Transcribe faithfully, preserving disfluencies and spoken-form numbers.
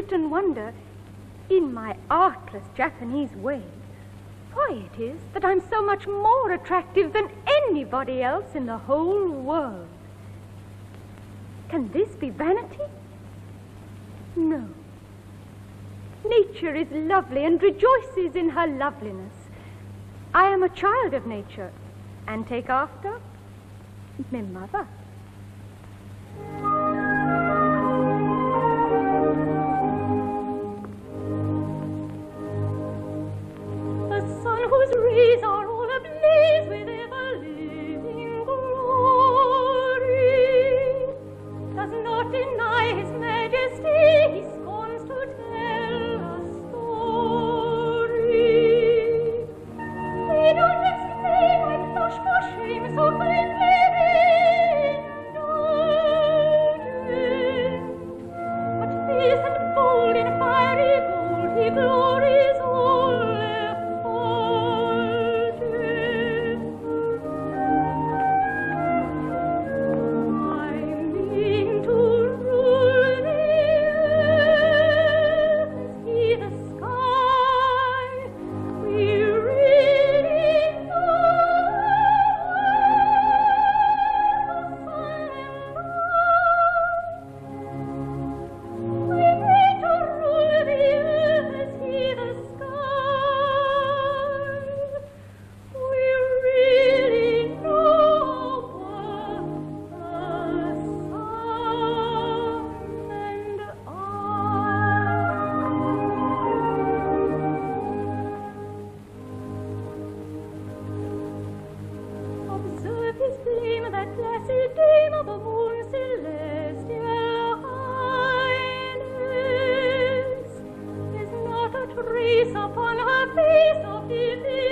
refute and wonder, in my artless Japanese way, why it is that I'm so much more attractive than anybody else in the whole world. Can this be vanity? No. Nature is lovely and rejoices in her loveliness. I am a child of nature, and take after my mother. The sun whose rays are all ablaze with ever-living glory does not deny his majesty. He scorns to tell a story. We don't exclaim, I blush for shame, so kindly indulgent. But fierce and bold in fiery gold, he glories all effulgent. I mean to rule the earth as he the sky. We really know the sun and I. We mean to rule the earth as he the sky. We really know what the sun and I. Observe his flame, that placid dame of the moon celestial highness. There's not a trace upon her face of divinity.